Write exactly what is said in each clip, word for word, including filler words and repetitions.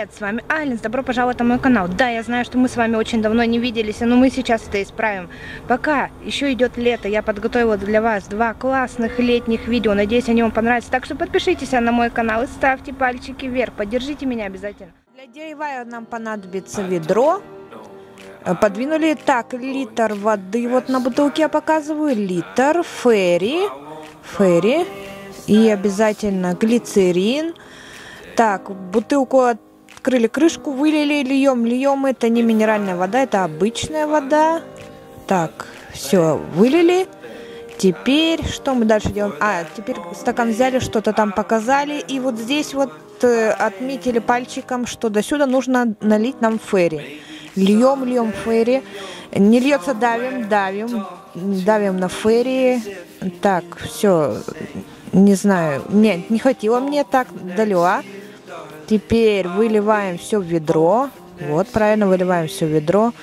Привет, с вами Алинс, добро пожаловать на мой канал. Да, я знаю, что мы с вами очень давно не виделись, но мы сейчас это исправим. Пока еще идет лето, я подготовила для вас два классных летних видео. Надеюсь, они вам понравятся. Так что подпишитесь на мой канал и ставьте пальчики вверх. Поддержите меня обязательно. Для ди ай вай нам понадобится ведро. Подвинули так, литр воды, вот на бутылке я показываю, литр, ферри, ферри и обязательно глицерин. Так, бутылку открыли, крышку вылили, льем, льем, это не минеральная вода, это обычная вода. Так, все, вылили. Теперь, что мы дальше делаем? А, теперь стакан взяли, что-то там показали, и вот здесь вот э, отметили пальчиком, что до сюда нужно налить нам ферри. Льем, льем ферри. Не льется, давим, давим. Давим на ферри. Так, все. Не знаю. Нет, не хватило мне, так, долила. Теперь выливаем все в ведро. Вот, правильно, выливаем все в ведро.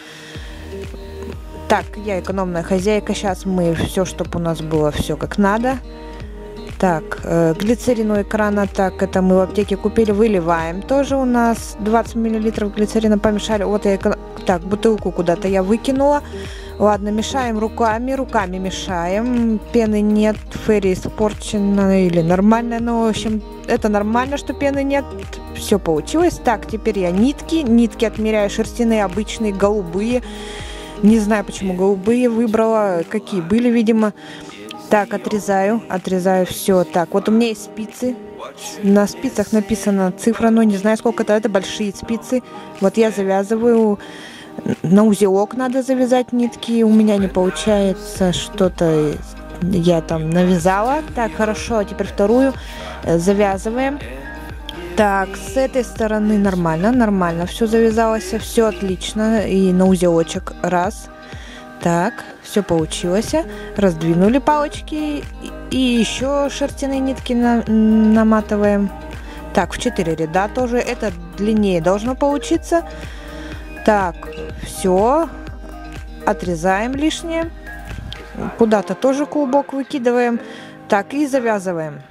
Так, я экономная хозяйка. Сейчас мы все, чтобы у нас было все как надо. Так, э, глицерин у экрана, так, это мы в аптеке купили, выливаем. Тоже у нас двадцать миллилитров глицерина помешали. Вот я, так, бутылку куда-то я выкинула. Ладно, мешаем руками, руками мешаем. Пены нет, ферри испорчена или нормально, но, в общем, это нормально, что пены нет. Все получилось. Так, теперь я нитки, нитки отмеряю, шерстяные, обычные, голубые. Не знаю, почему голубые выбрала, какие были, видимо. Так, отрезаю, отрезаю все. Так, вот у меня есть спицы. На спицах написана цифра, но не знаю, сколько это. Это большие спицы. Вот я завязываю. На узелок надо завязать нитки. У меня не получается что-то. Я там навязала. Так, хорошо. Теперь вторую завязываем. Так, с этой стороны нормально, нормально. Все завязалось, все отлично. И на узелочек раз. Так, все получилось. Раздвинули палочки. И еще шерстяные нитки на, наматываем. Так, в четыре ряда тоже. Это длиннее должно получиться. Так, все. Отрезаем лишнее. Куда-то тоже клубок выкидываем. Так, и завязываем.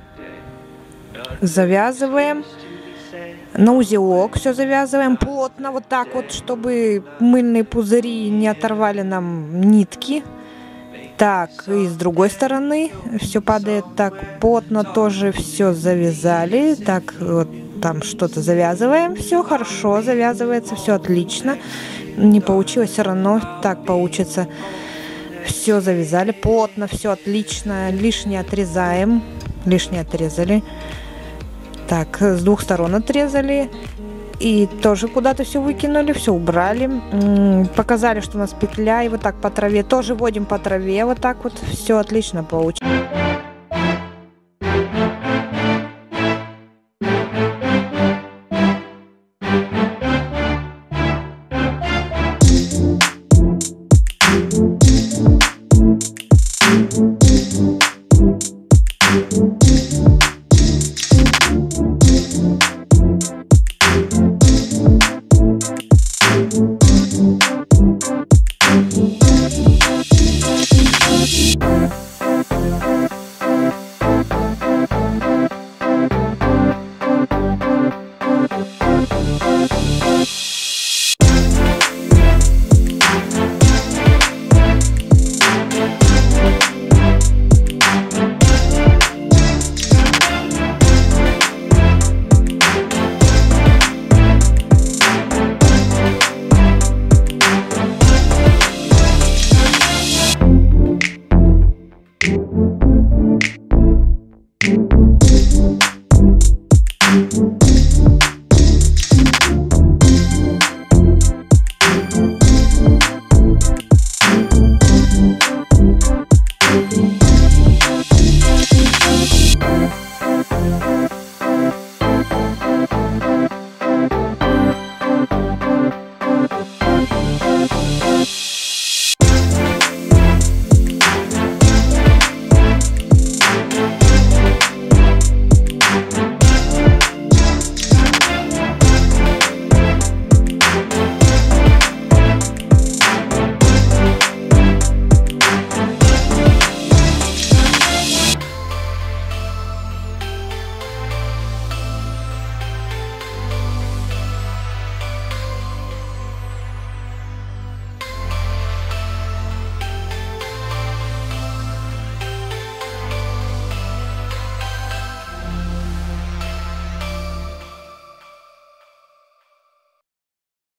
Завязываем. На узелок все завязываем плотно, вот так вот, чтобы мыльные пузыри не оторвали нам нитки. Так, и с другой стороны все падает так плотно, тоже все завязали. Так, вот там что-то завязываем, все хорошо завязывается, все отлично. Не получилось, все равно так получится. Все завязали плотно, все отлично. Лишнее отрезаем, лишнее отрезали. Так, с двух сторон отрезали. И тоже куда-то все выкинули, все убрали. М-м, показали, что у нас петля. И вот так по траве. Тоже вводим по траве. Вот так вот. Все отлично получилось.